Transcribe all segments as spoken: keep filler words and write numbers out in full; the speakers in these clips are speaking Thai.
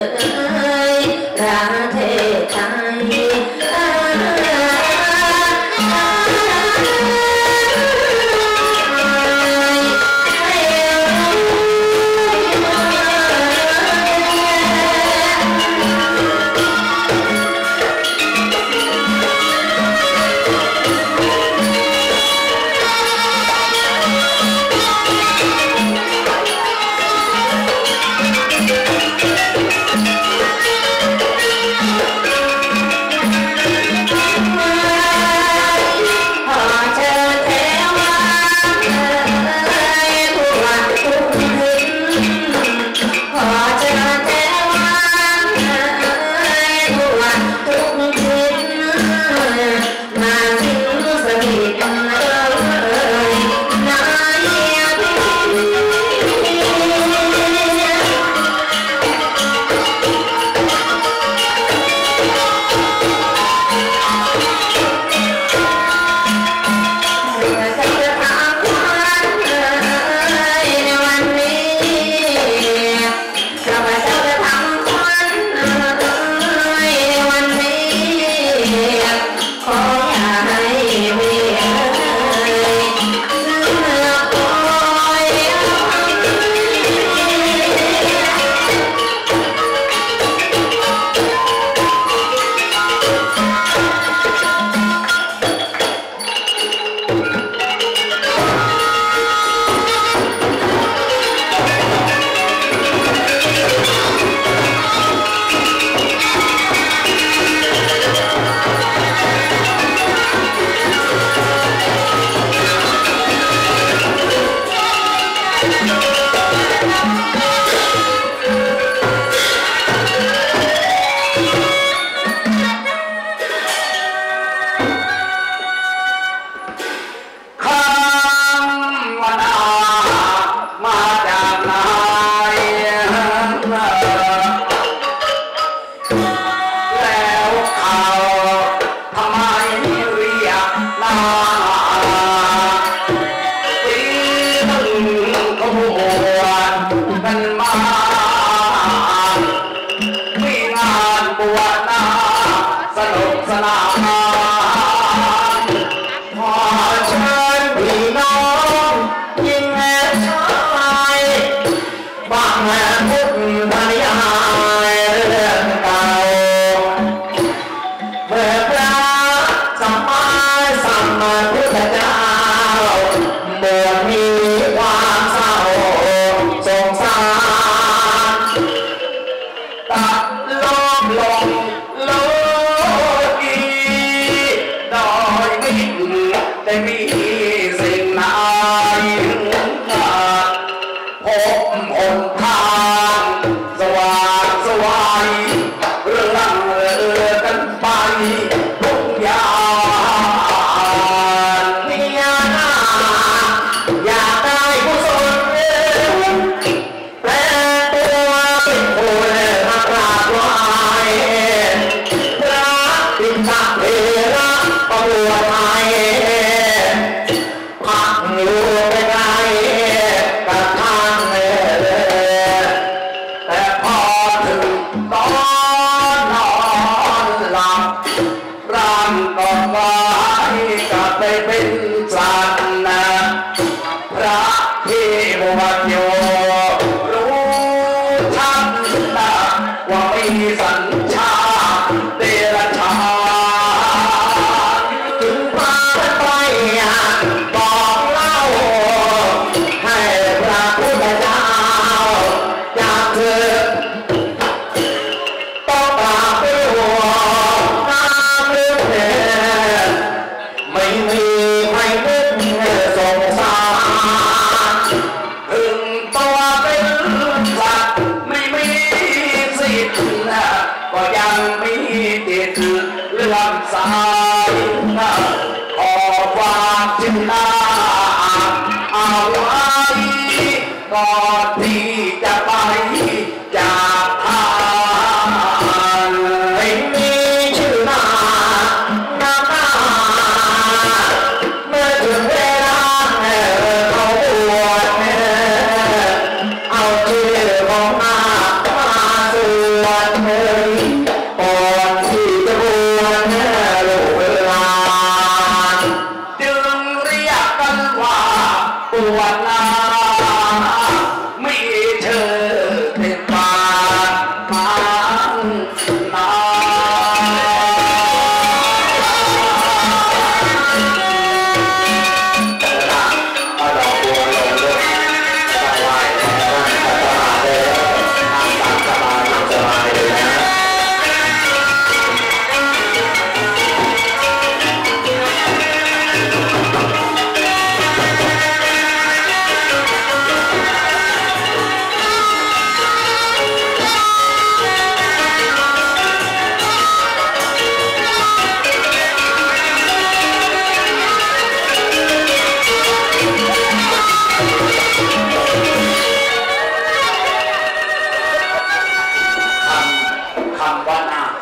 เอาชื่อของมามาสวด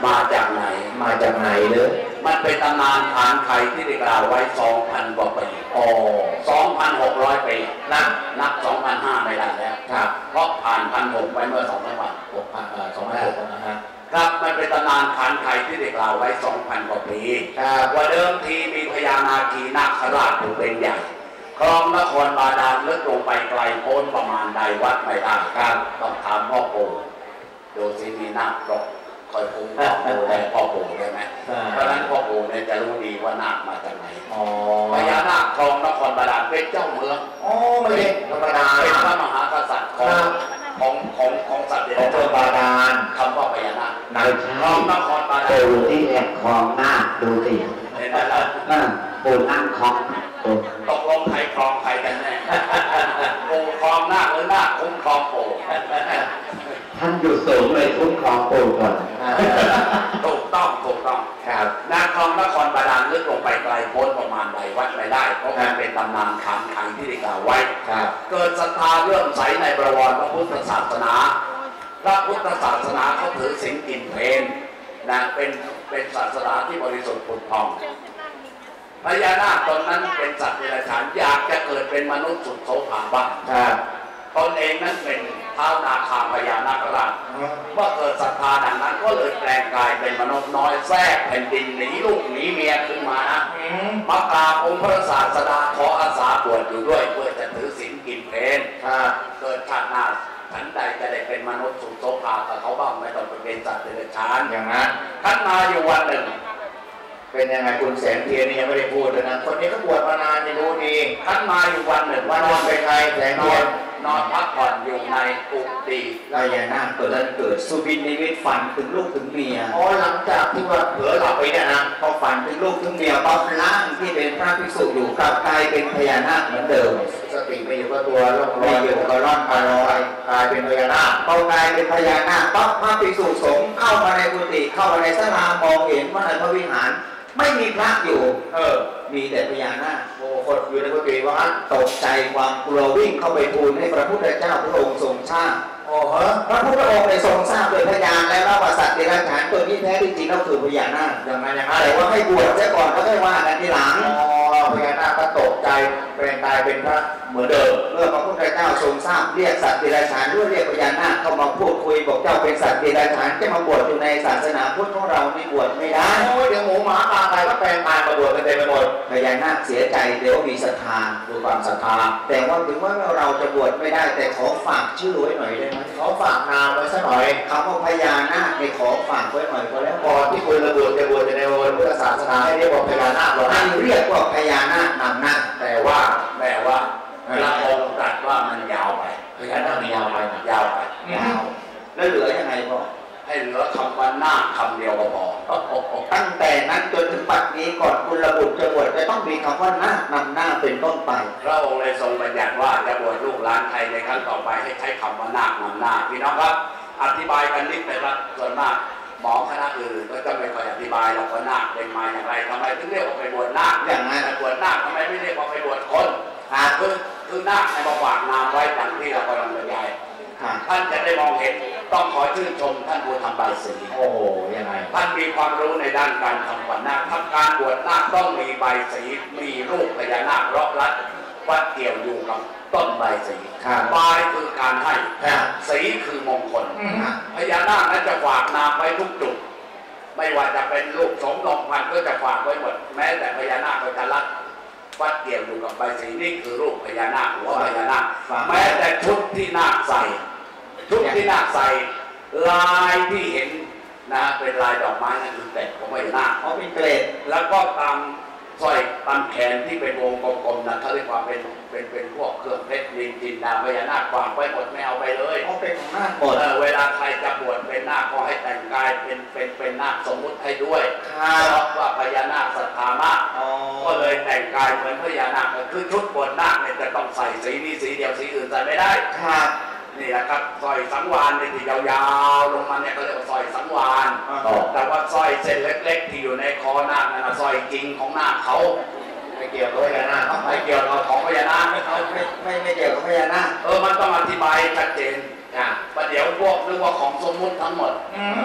มาจากไหนมาจากไหนเลยมันเป็นตำนานฐานไทยที่ได้กล่าวไว้ สองพัน กว่าปีอ๋อ สองพันหกร้อย ปีนับนับ สองพันห้าร้อย ไม่ได้แล้วครับเพราะผ่าน หนึ่งพันหกร้อย ไปเมื่อ สองพัน กว่าหกพันเอ่อสองพันหกร้อย นะฮะครับมันเป็นตำนานฐานไทยที่ได้กล่าวไว้ สองพัน กว่าปีครับว่าเดิมทีมีพญานาคีนาคราชอยู่เป็นใหญ่คลองนครบาดาลลึกลงไปไกลโพ้นประมาณใดวัดไม่ได้ครับต้องถามพ่อปู่ดูสิมีนาครบคอยคุ้มครองดูแลพ่อปู่ใช่ไหมเพราะฉะนั้นพ่อปู่เนี่ยจะรู้ดีว่านาคมาจากไหนพญานาคคลองนครบาดาลเป็นเจ้าเมืองอ๋อไม่ใช่ธรรมดาเป็นพระมหากษัตริย์ของของของของสัตว์เดรัจฉานบาดาลคำว่าพญานาคนาคลองนครบาดาลดูที่แอบคลองนาคดูสิเห็นไหมล่ะปู่นั่งคลองตกลงใครคลองใครกันแน่ปู่คลองนาคหรือนาคคุ้มครองปู่ท่านอยู่สูงเลยคุ้มครองปู่ก่อนถูกต้องถูกต้องครับนาคลองนครบาดาลลึกลงไปไกลโพ้นประมาณใดวัดไม่ได้เพราะมันเป็นตำนานฐานไทยที่ได้กล่าวไว้เกิดศรัทธาเลื่อมใสในบวรพระพุทธศาสนาพระพุทธศาสนาเขาถือศีลกินเพลนะเป็นเป็นศาสนาที่บริสุทธิ์ผุดผ่องพญานาคตนนั้นเป็นสัตว์เดรัจฉานอยากจะเกิดเป็นมนุษย์สุดโสภาบ้างตนเองนั้นเป็นท้าวนาคาพญานาคราชเมื่อเกิดศรัทธาดังนั้นก็เลยแปลงกายเป็นมนุษย์น้อยแทรกแผ่นดินหนีลูกหนีเมียขึ้นมานะมากราบองค์พระศาสดาขออาสาบวชอยู่ด้วยเพื่อจะถือศีลกินเพลเกิดชาติหน้าฉันใดจะได้เป็นมนุษย์สุดโสภากับเขาบ้างไม่ต้องเป็นสัตว์เดรัจฉานอย่างนั้นท่านมาอยู่วันหนึ่งเป็นยังไงคุณแสงเทียนนี่ยังไม่ได้พูดเลยนะคนนี้ก็บวชมานานนี่รู้ดีท่านมาอยู่วันหนึ่งวันนอนเป็นใครแสงเทียนนอนพักผ่อนอยู่ในกุฏิพญานาคเกิดแล้วเกิดสุบินนิมิตฝันถึงลูกถึงเมียอ๋อหลังจากที่ว่าเผลอหลับไปเนี่ยนะพอฝันถึงลูกถึงเมียปั๊บร่างที่เป็นพระภิกษุอยู่กลับกลายเป็นพญานาคเหมือนเดิมสติไม่อยู่กับตัวล่องลอยอยู่กับร่อนกายลอยกลายเป็นพญานาคพอกลายเป็นพญานาคปั๊บพระภิกษุสงฆ์เข้ามาในกุฏิเข้ามาในศาลามองเห็นว่าในพระวิหารไม่มีพระอยู่เออมีแต่พญานาคโอ้คนอยู่ในกุฏิว่างั้นตกใจความกลัววิ่งเข้าไปทูลให้พระพุทธเจ้าพระองค์ทรงทราบโอ้ฮะพระพุทธองค์ได้ทรงทราบโดยพยานแล้วว่าสัตว์เดรัจฉานตัวนี้แท้จริงๆแล้วคือพญานาคอย่างไรอย่างไรแต่ว่าให้บวชซะก่อนแล้วค่อยว่ากันทีหลังอ๋อพญานาคก็ตกใจเป็นตายเป็นพระเหมือนเดิมเมื่อพระพุทธเจ้าทรงทราบเรียกสัตว์เดรัจฉานด้วยเรียกพญานาคเข้ามาพูดคุยบอกเจ้าเป็นสัตว์เดรัจฉานจะมาบวชอยู่ในศาสนาพุทธของเราไม่บวชไม่ได้โอ้ยเดี๋ยวหมูหมาตาตายก็แปลงตายมาบวชกันเต็มไปหมดพญานาคเสียใจเดี๋ยวมีศรัทธาดูความศรัทธาแต่ว่าถึงว่าเราจะบวชไม่ได้แต่ขอฝากชื่อไว้หน่อยได้ไหมขอฝากนามไว้สักหน่อยคำว่าพญานาคในขอฝากไว้หน่อยก็แล้วก่อนที่คุณระบุจะบวชในพุทธศาสนาให้เรียกว่าพญานาคเราให้เรียกว่าพญานาคนำหน้าแต่ว่าแต่ว่าพระองค์ตรัสว่ามันยาวไปพญานาคมันยาวไปยาวไปยาวแล้วเหลือยังไงพ่อให้เหลือคำว่านาคคำเดียวก็พอตั้งแต่นั้นจนถึงปัจจุบันนี้ก่อนคุณระบุจะบวชจะต้องมีคำว่านาคนำหน้าเป็นต้นไปพระองค์เลยทรงบัญญัติว่าจะบวชลูกหลานใครในครั้งต่อไปให้ใช้คำว่านาคนำหน้าพี่น้องครับอธิบายกันนิดแต่ละส่วนมากหมอคณะอื่นก็จะไม่ค่อยอธิบายเราก็นาคเป็นมาอย่างไรทำไมถึงเรียกว่าไปบวชนาคอย่างนั้นบวชนาคทำไมไม่เรียกว่าไปบวชคนหาคือคือนาคในประวัตินามไว้ดังที่เรากำลังบรรยายท่านจะได้มองเห็นต้องขอชื่นชมท่านผู้ทำใบสีโอ้โหยังไงท่านมีความรู้ในด้านการทำขวัญนาคทำการบวชนาคต้องมีใบสีมีรูปพญานาครอบรัดวัดเกี่ยวอยู่กับต้นใบสีใบคือการให้สีคือมงคลพญานาคนั้นจะฝากนามไว้ทุกจุดไม่ว่าจะเป็นลูกสมนมพันก็จะฝากไว้หมดแม้แต่พญานาคก็จะรัดวัดเกี่ยวอยู่กับใบสีนี่คือรูปพญานาคหัวพญานาคแม้แต่ชุดที่นาคใส่ชุดที่นาคใส่ลายที่เห็นนะเป็นลายดอกไม้นั่นคือแต่ของพญานาคเขาเป็นเกรดแล้วก็ตามสร้อยตามแขนที่เป็นวงกลมๆนะเขาเรียกว่าเป็นเป็นเป็นพวกเครื่องเพชรนินจินดาพญานาควางไว้หมดไม่เอาไปเลยเขาเป็นของนาคหมดเวลาใครจะบวชเป็นนาคก็ให้แต่งกายเป็นเป็นเป็นนาคสมมุติให้ด้วยเพราะว่าพญานาคศรัทธามากก็เลยแต่งกายเหมือนพญานาคคือชุดบวชนาคเนี่ยจะต้องใส่สีนี้สีเดียวสีอื่นใส่ไม่ได้นี่แหละครับสร้อยสังวาลที่ยาวๆลงมาเนี่ยเขาเรียกว่าสร้อยสังวาลแต่ว่าสร้อยเส้นเล็กๆที่อยู่ในคอนาคนั่นสร้อยจริงของนาคเขาไม่เกี่ยวกับพญานาคไม่เกี่ยวกับของพญานาคเขาไม่ไม่ไม่เกี่ยวกับพญานาคเออมันต้องอธิบายชัดเจนนะประเดี๋ยวพวกนึกว่าของสมมุติทั้งหมด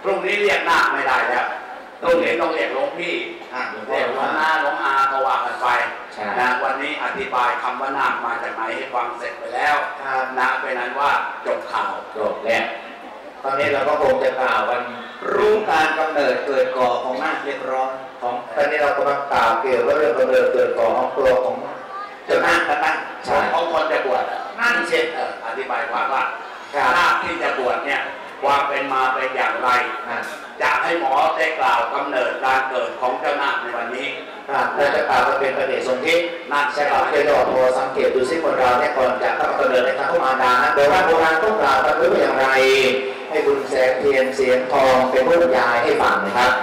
พรุ่งนี้เรียกนาคไม่ได้แล้วพรุ่งนี้ต้องเรียกหลวงพี่เรียกหลวงน้าหลวงอาก็ว่ากันไปนะวันนี้อธิบายคำว่านาคมาจากไหนให้ฟังเสร็จไปแล้วนะเป็นนั้นว่าจบข่าวจบแล้วตอนนี้เราก็คงจะกล่าวกันรู้การกำเนิดเกิดก่อของนาคเรียบร้อยของตอนนี้เรากำลังกล่าวเกี่ยวกับเรื่องกำเนิดเกิดก่อของตัวของเจ้านาคกันบ้างของคนจะบวชนั่นเช่นอธิบายความว่านาคที่จะบวชเนี่ยความเป็นมาเป็นอย่างไรจะให้หมอได้กล่าวกำเนิดการเกิดของเจ้านาคในวันนี้เราจะกล่าวว่าเป็นประเดชสนธินาคใช่ไหมเคยบอกพอสังเกตดูซิคนเราเนี่ยก่อนจะเข้ากำเนิดในทางพุทธมารดานะโดยว่าโบราณต้องกล่าวกันด้วยอย่างไรให้คุณแสงเทียนเสียงทองเป็นผู้บรรยายให้ฟังนะครับ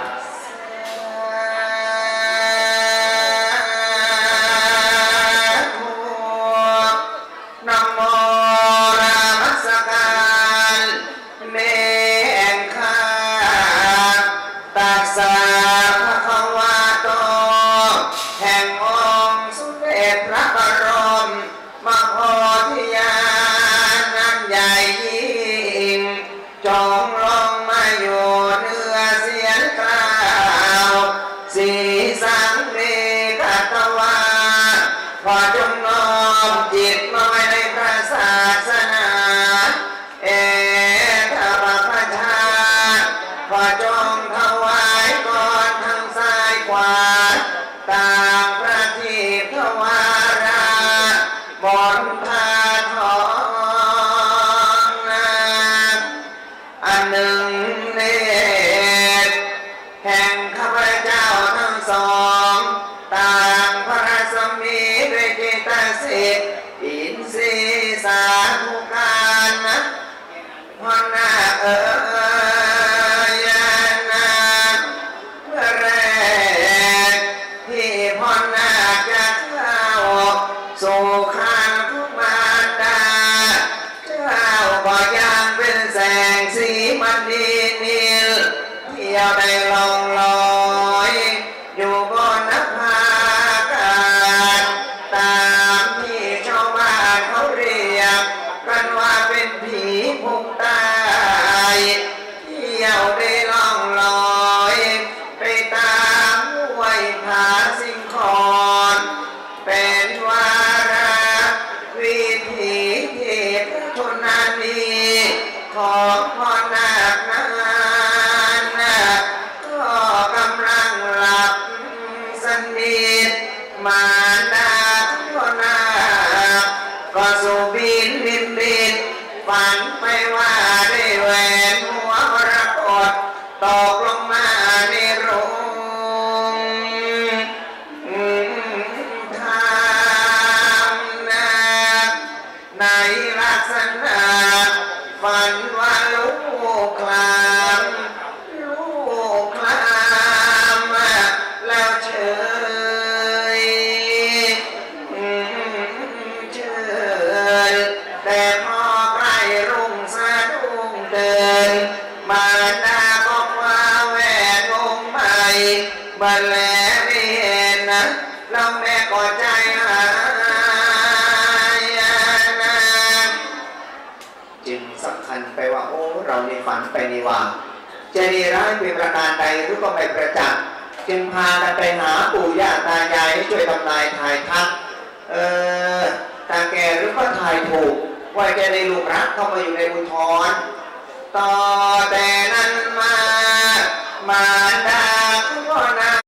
จะดีร้ายเป็นประการใดหรือก็ไม่ประจักษ์จึงพากันไปหาปู่ย่าตายายให้ช่วยทำนายทายทักเออตาแก่หรือก็ทายถูกว่าจะได้ลูกรักเข้ามาอยู่ในอุทธรต่อแต่นั้นมามา